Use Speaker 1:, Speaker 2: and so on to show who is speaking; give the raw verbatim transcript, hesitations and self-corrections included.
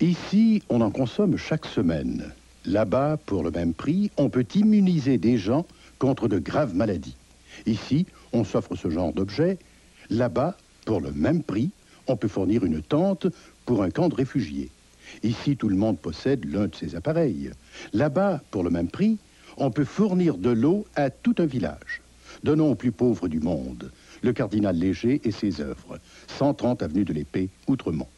Speaker 1: Ici, on en consomme chaque semaine. Là-bas, pour le même prix, on peut immuniser des gens contre de graves maladies. Ici, on s'offre ce genre d'objet. Là-bas, pour le même prix, on peut fournir une tente pour un camp de réfugiés. Ici, tout le monde possède l'un de ces appareils. Là-bas, pour le même prix, on peut fournir de l'eau à tout un village. Donnons aux plus pauvres du monde le cardinal Léger et ses œuvres, cent trente avenue de l'Épée, Outremont.